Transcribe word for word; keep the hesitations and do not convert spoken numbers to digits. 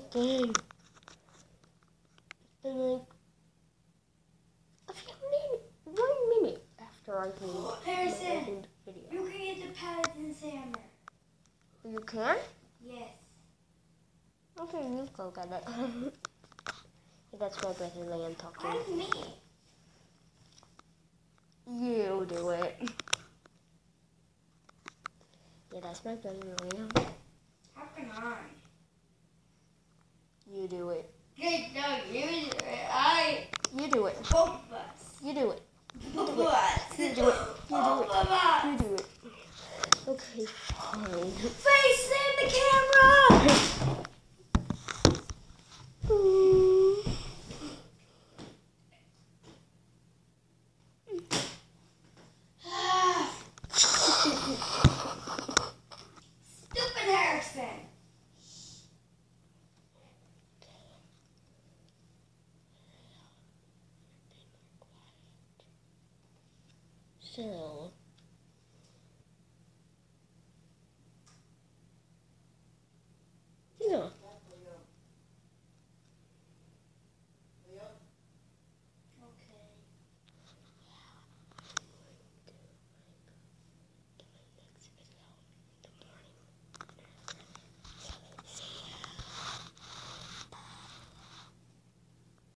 game. It's been like a few minutes, one minute after I made Oh, my Harrison, video. you can get the Paladin's hammer. You can? Yes. Okay, you go get it. That's my brother Liam talking. Why me? You do it. Yeah, that's my brother Liam. How can I? You do it. Good, no, you do it. I. You do it. Both of us. You do it. Both of us. You do it. You do Both it. of us. You do it. Okay, fine. Face in the camera. Stupid Harrison. So.